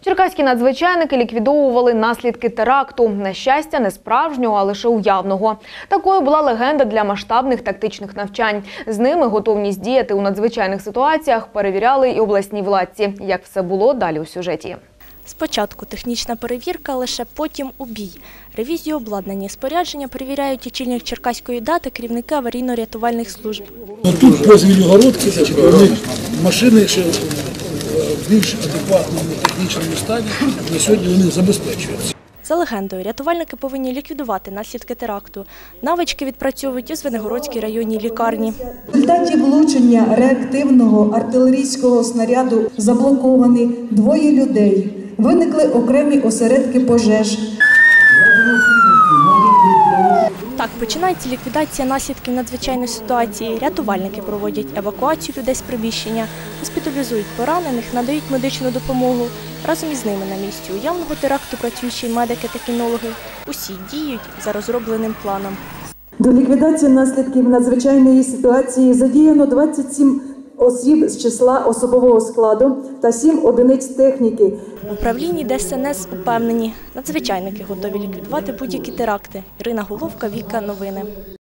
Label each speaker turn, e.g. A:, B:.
A: Черкаські надзвичайники ліквідовували наслідки теракту. На щастя, не справжнього, а лише уявного. Такою була легенда для масштабних тактичних навчань. З ними готовність діяти у надзвичайних ситуаціях перевіряли і обласні владці. Як все було, далі у сюжеті.
B: Спочатку технічна перевірка, лише потім у бій. Ревізію обладнання і спорядження перевіряють очільник Черкаської ДАТи, керівники аварійно-рятувальних служб.
C: Тут по Звілігородці машини ще в більш адекватному технічному стані на сьогодні вони забезпечуються.
B: За легендою, рятувальники повинні ліквідувати наслідки теракту. Навички відпрацьовують у Звенигородській районній лікарні.
D: В результаті влучення реактивного артилерійського снаряду заблоковані двоє людей. Виникли окремі осередки пожеж.
B: Так починається ліквідація наслідків надзвичайної ситуації. Рятувальники проводять евакуацію людей з приміщення, госпіталізують поранених, надають медичну допомогу. Разом із ними на місці уявного теракту працюють ще й медики та кінологи. Усі діють за розробленим планом.
D: До ліквідації наслідків надзвичайної ситуації задіяно 27 осіб з числа особового складу та 7 одиниць техніки.
B: В управлінні ДСНС упевнені, надзвичайники готові ліквідувати будь-які теракти. Ірина Головка, Віка, новини.